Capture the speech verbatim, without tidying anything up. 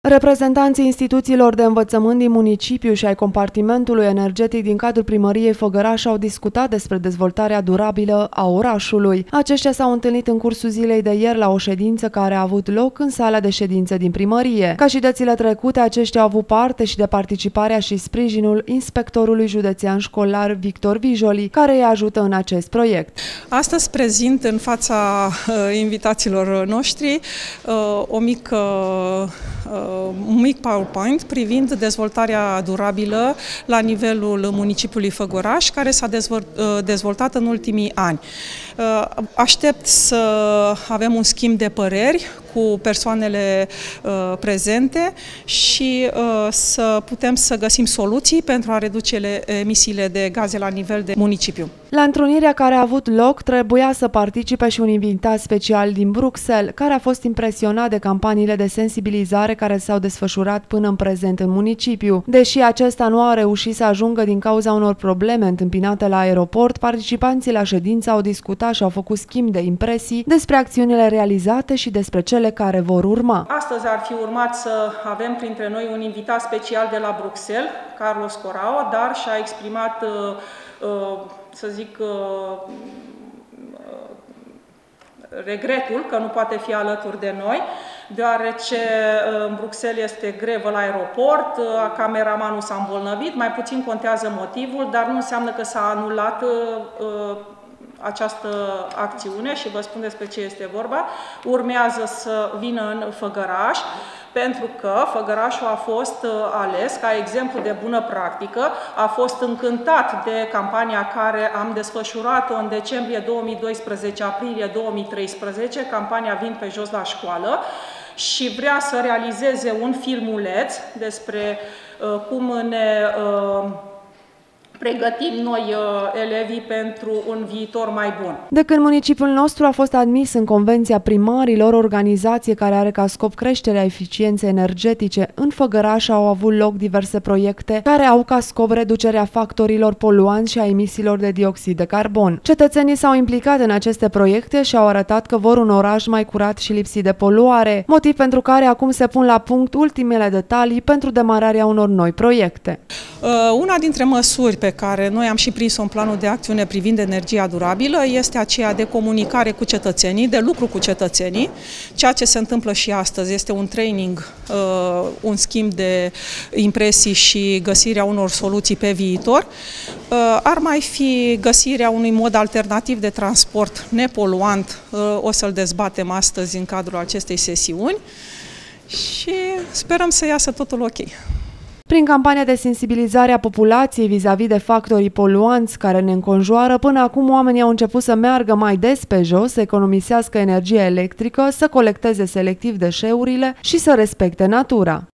Reprezentanții instituțiilor de învățământ din municipiu și ai compartimentului energetic din cadrul primăriei Făgăraș au discutat despre dezvoltarea durabilă a orașului. Aceștia s-au întâlnit în cursul zilei de ieri la o ședință care a avut loc în sala de ședințe din primărie. Ca și dățile trecute, aceștia au avut parte și de participarea și sprijinul inspectorului județean școlar Victor Vijoli, care îi ajută în acest proiect. Astăzi prezint în fața uh, invitaților noștri uh, o mică uh, un mic PowerPoint privind dezvoltarea durabilă la nivelul municipiului Făgăraș, care s-a dezvoltat în ultimii ani. Aștept să avem un schimb de păreri cu persoanele prezente și să putem să găsim soluții pentru a reduce emisiile de gaze la nivel de municipiu. La întrunirea care a avut loc trebuia să participe și un invitat special din Bruxelles, care a fost impresionat de campaniile de sensibilizare care s-au desfășurat până în prezent în municipiu. Deși acesta nu a reușit să ajungă din cauza unor probleme întâmpinate la aeroport, participanții la ședință au discutat și au făcut schimb de impresii despre acțiunile realizate și despre cele care vor urma. Astăzi ar fi urmat să avem printre noi un invitat special de la Bruxelles, Carlos Corao, dar și-a exprimat, să zic, regretul că nu poate fi alături de noi, deoarece în Bruxelles este grevă la aeroport, cameramanul s-a îmbolnăvit, mai puțin contează motivul, dar nu înseamnă că s-a anulat această acțiune și vă spun despre ce este vorba. Urmează să vină în Făgăraș, pentru că Făgărașul a fost ales ca exemplu de bună practică, a fost încântat de campania care am desfășurat-o în decembrie două mii doisprezece, aprilie două mii treisprezece, campania Vin pe jos la școală, și vrea să realizeze un filmuleț despre uh, cum ne uh, pregătim noi, elevii, pentru un viitor mai bun. De când municipiul nostru a fost admis în Convenția Primarilor, organizație care are ca scop creșterea eficienței energetice, în Făgăraș au avut loc diverse proiecte care au ca scop reducerea factorilor poluanți și a emisiilor de dioxid de carbon. Cetățenii s-au implicat în aceste proiecte și au arătat că vor un oraș mai curat și lipsit de poluare, motiv pentru care acum se pun la punct ultimele detalii pentru demararea unor noi proiecte. Una dintre măsuri pe care noi am și prins-o în planul de acțiune privind energia durabilă este aceea de comunicare cu cetățenii, de lucru cu cetățenii. Ceea ce se întâmplă și astăzi este un training, un schimb de impresii și găsirea unor soluții pe viitor. Ar mai fi găsirea unui mod alternativ de transport nepoluant, o să-l dezbatem astăzi în cadrul acestei sesiuni și sperăm să iasă totul ok. Prin campania de sensibilizare a populației vis-a-vis de factorii poluanți care ne înconjoară, până acum oamenii au început să meargă mai des pe jos, să economisească energie electrică, să colecteze selectiv deșeurile și să respecte natura.